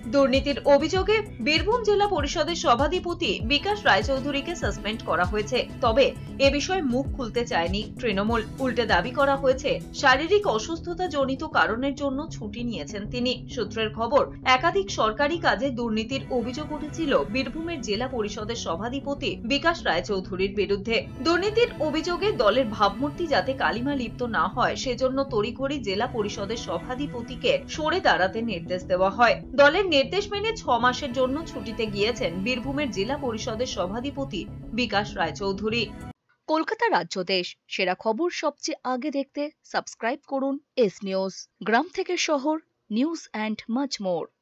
দুর্নীতির অভিযোগে বীরভূম জেলা পরিষদের সভাধিপতি বিকাশ রায়চৌধুরীকে সাসপেন্ড করা হয়েছে। তবে এ বিষয়ে মুখ খুলতে চায়নি তৃণমূল। উল্টে দাবি করা হয়েছে শারীরিক অসুস্থতা জনিত কারণের জন্য ছুটি নিয়েছেন তিনি। সূত্রের খবর, একাধিক সরকারি কাজে দুর্নীতির অভিযোগ উঠেছিল বীরভূমের জেলা পরিষদের সভাধিপতি বিকাশ রায়চৌধুরীর বিরুদ্ধে। দুর্নীতির অভিযোগে দলের ভাবমূর্তি যাতে কালিমা লিপ্ত না হয় সেজন্য তড়িঘড়ি জেলা পরিষদের সভাধিপতিকে সরে দাঁড়াতে নির্দেশ দেওয়া হয়। দলের নির্দেশ মেনে 6 মাসের জন্য ছুটিতে গিয়েছেন বীরভূমের জেলা পরিষদের সভাধিপতি বিকাশ রায়চৌধুরী। কলকাতা রাজ্য দেশ সেরা খবর সবচেয়ে আগে দেখতে সাবস্ক্রাইব করুন এস নিউজ। গ্রাম থেকে শহর, নিউজ অ্যান্ড মাচ মোর।